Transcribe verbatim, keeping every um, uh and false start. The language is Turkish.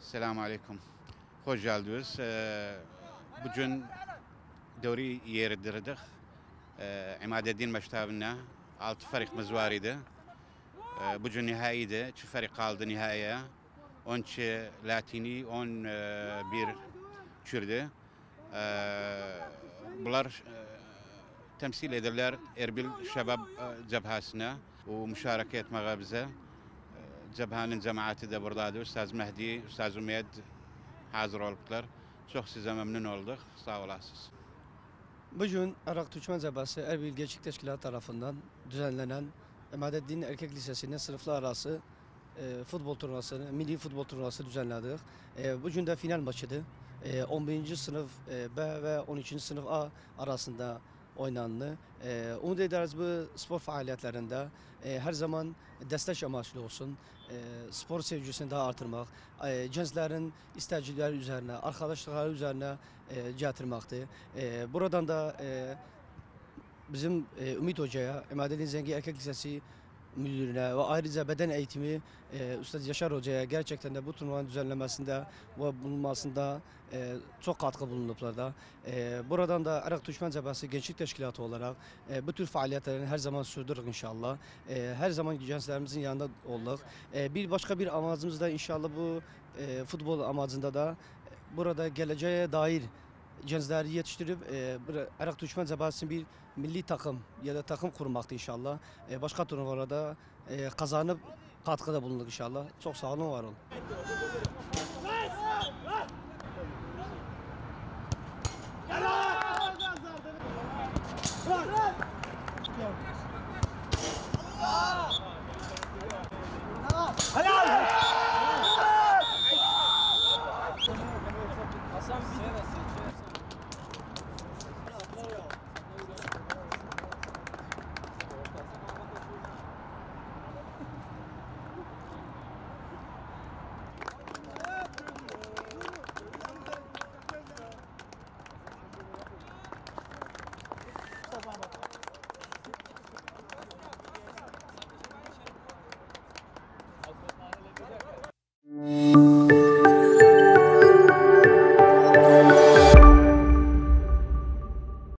Selamun Aleyküm. Hoş geldiniz. Ee, bugün dövri yerdirdik. Ee, İmadeddin Meştabı'na altı farikimiz var idi. Ee, bugün nihayiydi. Çi farik kaldı nihaya. on iki Latini, on bir Kürdü. Ee, bunlar e, temsil ederler Erbil Şebap e, Cebhası'na ve müşareke etmeye bize. Cebhanın cemaati de buradaydı. Ustaz Mehdi, Ustaz Ümeyed hazır oldular. Çok size memnun olduk. Sağ olasınız. Bugün Irak Türkmen Cebhası Erbil Gençlik Teşkilatı tarafından düzenlenen İmadeddin Erkek Lisesi'nin sınıflar arası e, futbol turnuvasını, milli futbol turnuvası düzenledik. E, bugün de final maçıydı. E, on birinci sınıf e, B ve on üçüncü sınıf A arasında oynandı. E, umut ederiz bu spor faaliyetlerinde e, her zaman destek amaçlı olsun. E, spor sevgisini daha artırmak, e, gençlerin istəcikləri üzerine, arkadaşlıkları üzerine e, getirmekti. E, buradan da e, bizim e, Ümit Hoca'ya, İmadeddin Zengi Erkek Lisesi müdürüne ve ayrıca beden eğitimi e, Üstad Yaşar Hoca'ya gerçekten de bu turnuvanın düzenlenmesinde ve bulunmasında e, çok katkı bulunuplar da. E, buradan da Irak Türkmen Cebhası Gençlik Teşkilatı olarak e, bu tür faaliyetlerini her zaman sürdürürük inşallah. E, her zaman gençlerimizin yanında olduk. E, bir başka bir amacımız da inşallah bu e, futbol amacında da e, burada geleceğe dair gençleri yetiştirip e, Irak Türkmen Cebhası'nın bir milli takım ya da takım kurmaktı inşallah. E, başka turnuvalarda e, kazanıp katkıda bulunduk inşallah. Çok sağ olun, var olun.